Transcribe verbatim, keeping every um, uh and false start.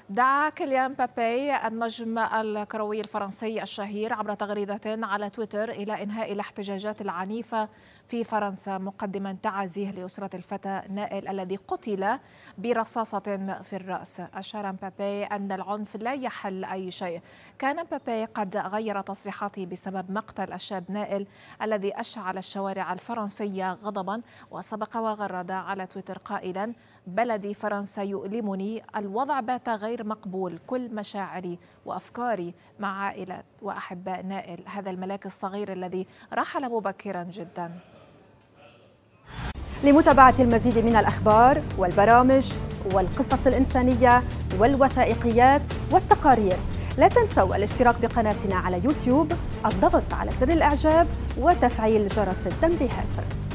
دعا كيليان مبابي النجم الكروي الفرنسي الشهير عبر تغريدة على تويتر إلى إنهاء الاحتجاجات العنيفة في فرنسا، مقدما تعازيه لأسرة الفتى نائل الذي قتل برصاصة في الرأس. أشار مبابي أن العنف لا يحل أي شيء. كان مبابي قد غير تصريحاته بسبب مقتل الشاب نائل الذي أشعل الشوارع الفرنسية غضبا، وسبق وغرد على تويتر قائلا: بلدي فرنسا يؤلمني، الوضع بات غير مقبول، كل مشاعري وأفكاري مع عائلة وأحباء نائل، هذا الملاك الصغير الذي رحل مبكرا جدا. لمتابعة المزيد من الأخبار والبرامج والقصص الإنسانية والوثائقيات والتقارير، لا تنسوا الاشتراك بقناتنا على يوتيوب، الضغط على زر الإعجاب وتفعيل جرس التنبيهات.